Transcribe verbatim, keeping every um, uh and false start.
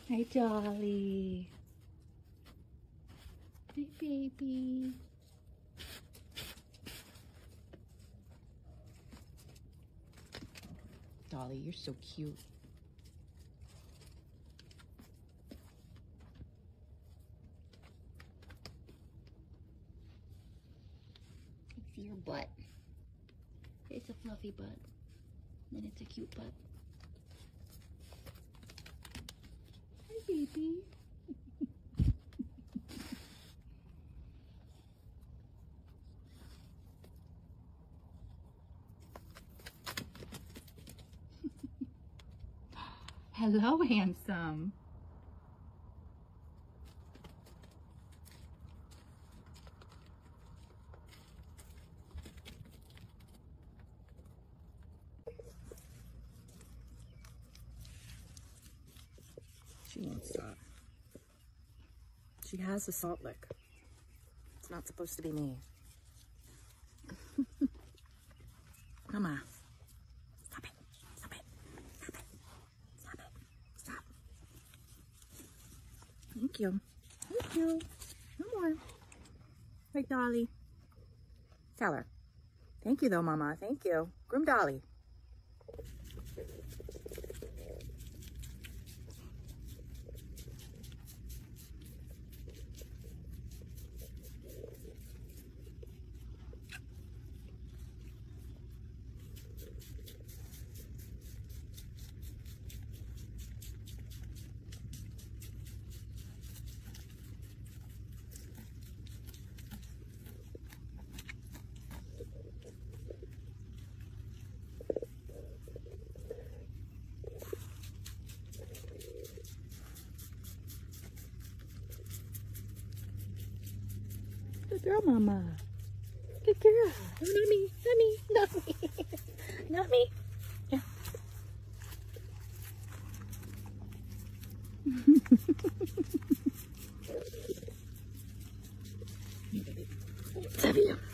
Hi, Dolly. Hi, baby. Dolly, you're so cute. See your butt. It's a fluffy butt. And it's a cute butt. Hi, baby. Hello, handsome. She won't stop. She has a salt lick. It's not supposed to be me. Mama. Stop it. Stop it. Stop it. Stop it. Stop. Thank you. Thank you. No more. Right, Dolly. Tell her. Thank you, though, Mama. Thank you. Groom Dolly. Good girl, Mama. Good girl. No, not me. Not me. Not me. Not me. Yeah. Savio.